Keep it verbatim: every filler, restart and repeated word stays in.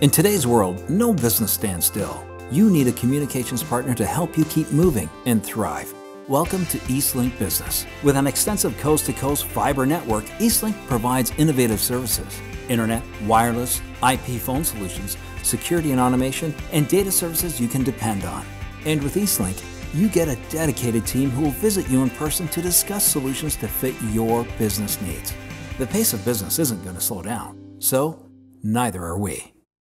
In today's world, no business stands still. You need a communications partner to help you keep moving and thrive. Welcome to Eastlink Business. With an extensive coast-to-coast fiber network, Eastlink provides innovative services: internet, wireless, I P phone solutions, security and automation, and data services you can depend on. And with Eastlink, you get a dedicated team who will visit you in person to discuss solutions to fit your business needs. The pace of business isn't going to slow down, so neither are we.